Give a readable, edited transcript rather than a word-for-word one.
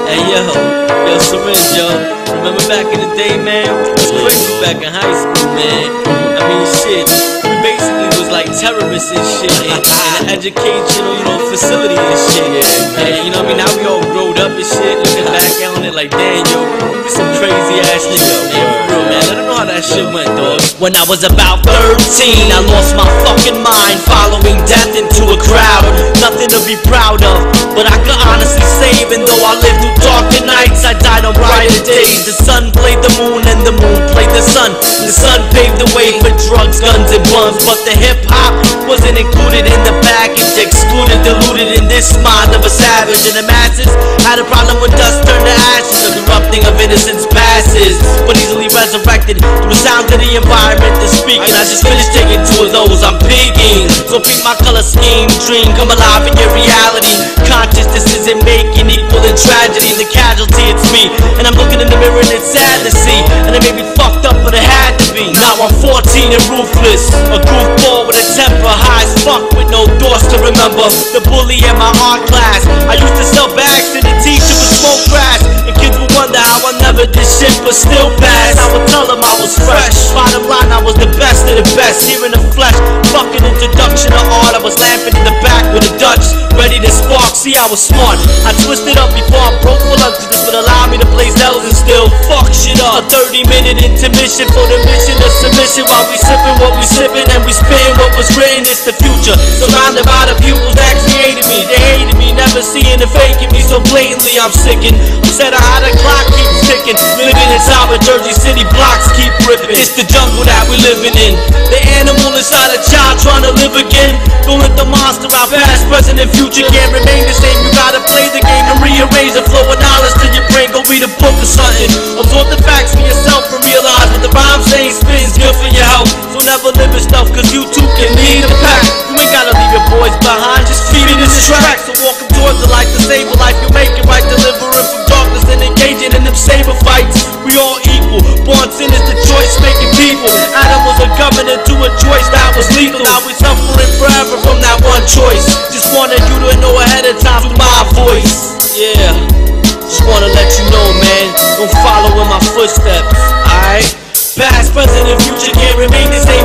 Hey yo, Serringe, yo. Remember back in the day, man? It was crazy back in high school, man. I mean, shit, we basically was like terrorists and shit in an educational, facility and shit. And you know what I mean? Now we all growed up and shit, looking back on it like, damn, yo, we some crazy ass niggas, man. For real, man. I don't know how that shit went, dog. When I was about 13, I lost my fucking mind, following death into a crowd. Nothing to be proud of, but I could honestly say, even though I lived through darker nights, I died on brighter days. The sun played the moon and the moon played the sun. The sun paved the way for drugs, guns, and buns, but the hip-hop wasn't included in the package, excluded, diluted in this mind of a savage. And the masses had a problem with dust turned to ashes. The corrupting of innocence passes, but easily resurrected through the sound of the environment to speak. And I just finished taking 2 of those, I'm peaking. So peak my color scheme, dream come alive in your reality. Consciousness isn't making equal in tragedy. The casualty, it's me, and I'm looking in the mirror and it's sad to see. And it made me fucked up, but it had to be. Now I'm 14 and ruthless, a goofball with a temper, high as fuck with no thoughts to remember. The bully in my art class, I used to sell bags to the teacher with smoke grass, and kids would wonder how I never did shit but still pass. I would tell them I was fresh, bottom line I was the best of the best. Here in the flesh, fucking introduction to art, I was lamping in the back with a Dutch, ready to spark. See, I was smart, I twisted up before I broke for lunch, cause this would allow me to play Zells and still fuck shit up. A 30-minute intermission for the mission of submission, while we sipping what we sipping and we spitting what was written. It's the future, surrounded by the pupils that created me. They hated me, never seeing the faking me so blatantly. I'm sickened, upset at how the clock keeps ticking. Living inside where Jersey City blocks keep ripping. It's the jungle that we living in, the animal inside a child trying to live again. Don't let the monster out, past, present, and future can't remain the same. You gotta play the game and rearrange the flow of knowledge to your brain. Go read a book or something, absorb the facts for yourself and realize what the rhyme saying spitting's good for your health. So never live in stuff, cause you too can lead the pack. You ain't gotta leave your boys behind, just feed it this track. So walk them towards the light, to save a life. You make it right, delivering from darkness and engaging in them saber fights. We all equal, born sin is the choice making people. Adam was a governor to a choice that was lethal. Now we suffering forever from that one choice. Just wanted you to know ahead of time through my voice. Yeah, just wanna let you know, man, don't follow in my footsteps, alright? Past, present, and future can't remain the same.